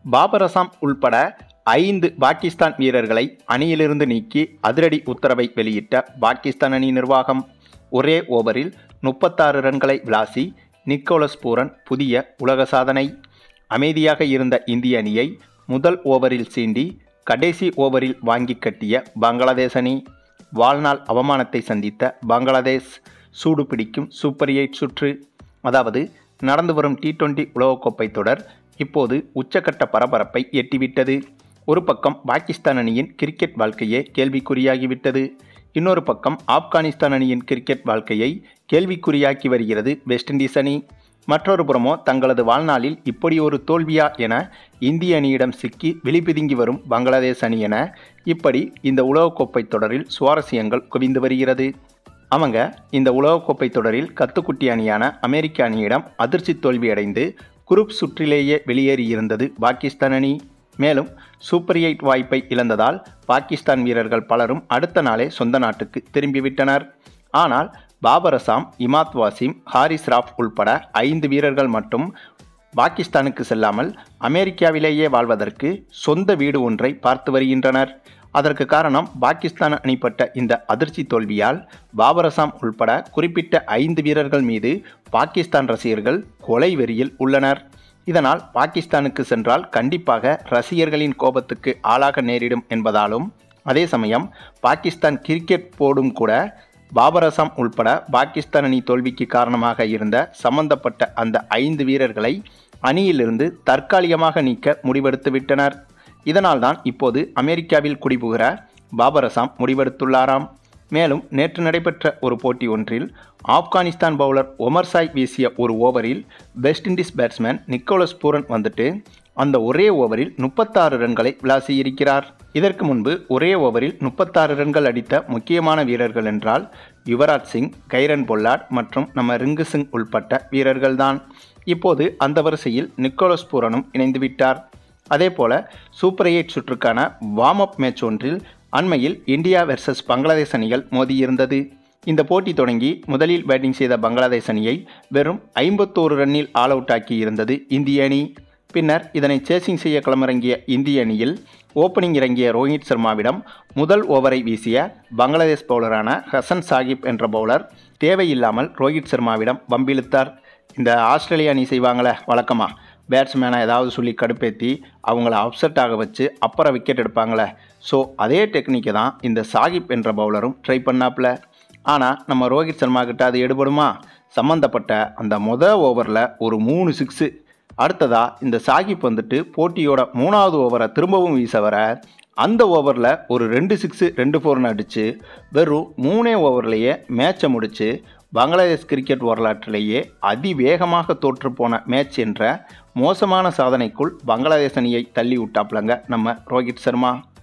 பாபர் அசாம் உள்பட 5 பாகிஸ்தான் வீரர்களை அணியிலிருந்து நீக்கி அதிரடி உத்தரவை வெளியிட்ட பாகிஸ்தான் அணி நிர்வாகம். ஒரே ஓவரில் 36 ரன்களை விளாசி நிக்கோலஸ் பூரன் புதிய உலக சாதனை. அமைதியாக இருந்த இந்திய அணியை முதல் ஓவரில் சீண்டி கடைசி ஓவரில் வாங்கி கட்டிய பங்களாதேஷ் அணி. வாழ்நாள் அவமானத்தை சந்தித்த பங்களாதேஷ் சூடு பிடிக்கும் சூப்பர் 8 சுற்று, அதாவது நடந்து வரும் T20 உலகக்கோப்பை தொடர் இப்போது உச்சக்கட்ட பரபரப்பை எட்டிவிட்டது. ஒரு பக்கம் பாகிஸ்தான் அணியின் கிரிக்கெட் வாழ்க்கையே கேள்விக்குறியாகிவிட்டது. இன்னொரு பக்கம் ஆப்கானிஸ்தான் அணியின் கிரிக்கெட் வாழ்க்கையை கேள்விக்குறியாக்கி வருகிறது வெஸ்ட் இண்டீஸ் அணி. மற்றொரு புறமோ தங்களது வாழ்நாளில் இப்படி ஒரு தோல்வியா என இந்திய அணியிடம் சிக்கி விழிபிதுங்கி வரும் பங்களாதேஷ் அணி என இப்படி இந்த உலகக்கோப்பை தொடரில் சுவாரஸ்யங்கள் குவிந்து வருகிறது. அவங்க இந்த உலகக்கோப்பை தொடரில் கத்துக்குட்டி அணியான அமெரிக்க அணியிடம் அதிர்ச்சி தோல்வியடைந்து குரூப் சுற்றிலேயே வெளியேறியிருந்தது பாகிஸ்தான் அணி. மேலும் சூப்பர் 8 வாய்ப்பை இழந்ததால் பாகிஸ்தான் வீரர்கள் பலரும் அடுத்த நாளே சொந்த நாட்டுக்கு திரும்பிவிட்டனர். ஆனால் பாபர் அசாம், இமாத் வாசிம், ஹாரிஸ் ராஃப் உள்பட 5 வீரர்கள் மட்டும் பாகிஸ்தானுக்கு செல்லாமல் அமெரிக்காவிலேயே வாழ்வதற்கு சொந்த வீடு ஒன்றை பார்த்து வருகின்றனர். அதற்கு காரணம் பாகிஸ்தான் அணிப்பட்ட இந்த அதிர்ச்சி தோல்வியால் பாபர் அசாம் உள்பட குறிப்பிட்ட 5 வீரர்கள் மீது பாகிஸ்தான் ரசிகர்கள் கொலை வெறியில் உள்ளனர். இதனால் பாகிஸ்தானுக்கு சென்றால் கண்டிப்பாக ரசிகர்களின் கோபத்துக்கு ஆளாக நேரிடும் என்பதாலும், அதே சமயம் பாகிஸ்தான் கிரிக்கெட் போர்டும் கூட பாபர் அசாம் உள்பட பாகிஸ்தான் அணி தோல்விக்கு காரணமாக இருந்த சம்பந்தப்பட்ட அந்த 5 வீரர்களை அணியிலிருந்து தற்காலிகமாக நீக்க முடிவெடுத்துவிட்டனர். இதனால்தான் இப்போது அமெரிக்காவில் குடிபுகிற பாபர் அசாம் முடிவெடுத்துள்ளாராம். மேலும் நேற்று நடைபெற்ற ஒரு போட்டி ஒன்றில் ஆப்கானிஸ்தான் பவுலர் ஒமர் சாய் வீசிய ஒரு ஓவரில் West Indies batsman Nicholas Pooran வந்துட்டு அந்த ஒரே ஓவரில் 36 ரன்களை விளாசியிருக்கிறார். இதற்கு முன்பு ஒரே ஓவரில் 36 ரன்கள் அடித்த முக்கியமான வீரர்கள் என்றால் யுவராஜ் சிங், கைரன் பொல்லார்ட் மற்றும் நம்ம ரிங்கு சிங் உள்பட்ட வீரர்கள்தான். இப்போது அந்த வரிசையில் நிக்கோலஸ் பூரனும் இணைந்துவிட்டார். அதேபோல சூப்பர் 8 சுற்றுக்கான வார்ம் அப் மேட்ச் ஒன்றில் அண்மையில் இந்தியா வெர்சஸ் பங்களாதேஷ் அணிகள் மோதியிருந்தது. இந்த போட்டி தொடங்கி முதலில் பேட்டிங் செய்த பங்களாதேஷ் அணியை வெறும் 51 ரன்னில் ஆல் அவுட் ஆக்கி இருந்தது இந்திய அணி. பின்னர் இதனை சேசிங் செய்ய களமிறங்கிய இந்திய அணியில் ஓப்பனிங் இறங்கிய ரோஹித் சர்மாவிடம் முதல் ஓவரை வீசிய பங்களாதேஷ் பவுலரான ஹசன் சாகிப் என்ற பவுலர் தேவையில்லாமல் ரோஹித் சர்மாவிடம் வம்பிழுத்தார். இந்த ஆஸ்திரேலிய அணி செய்வாங்களே வழக்கமாக, பேட்ஸ்மேனை ஏதாவது சொல்லி கடுப்பேற்றி அவங்கள அப்செட் ஆக வச்சு அப்புறம் விக்கெட் எடுப்பாங்களே, ஸோ அதே டெக்னிக்கை தான் இந்த சாகிப் என்ற பவுலரும் ட்ரை பண்ணாப்புல. ஆனால் நம்ம ரோஹித் சர்மா கிட்ட அது எடுபடுமா? சம்மந்தப்பட்ட அந்த ஓவரில் ஒரு 3 சிக்ஸு. அடுத்ததாக இந்த சாகிப் வந்துட்டு போட்டியோட 3வது ஓவரை திரும்பவும் வீச வர அந்த ஓவரில் ஒரு 2 சிக்ஸு 2 4ன்னு அடித்து வெறும் 3 ஓவர்லேயே மேட்சை முடித்து பங்களாதேஷ் கிரிக்கெட் வரலாற்றிலேயே அதிவேகமாக தோற்றுப்போன மேட்ச் என்ற மோசமான சாதனைக்குள் பங்களாதேஷ் அணியை தள்ளி விட்டாப்லங்க நம்ம ரோஹித் சர்மா.